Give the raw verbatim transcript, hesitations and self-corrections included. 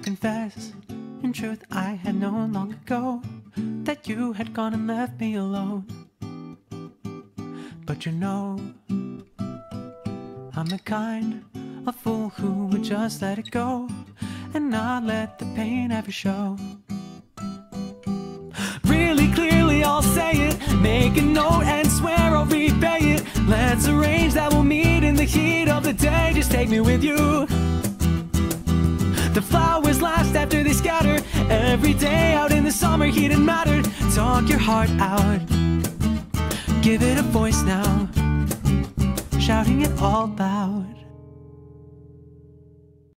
confess, in truth I had known long ago that you had gone and left me alone. But you know, I'm the kind of fool who would just let it go and not let the pain ever show. Really clearly I'll say it, make a note and swear I'll repay it. Let's arrange that we'll meet in the heat of the day. Just take me with you. The flowers last after they scatter. Every day out in the summer heat and matter. Talk your heart out, give it a voice now, shouting it all loud.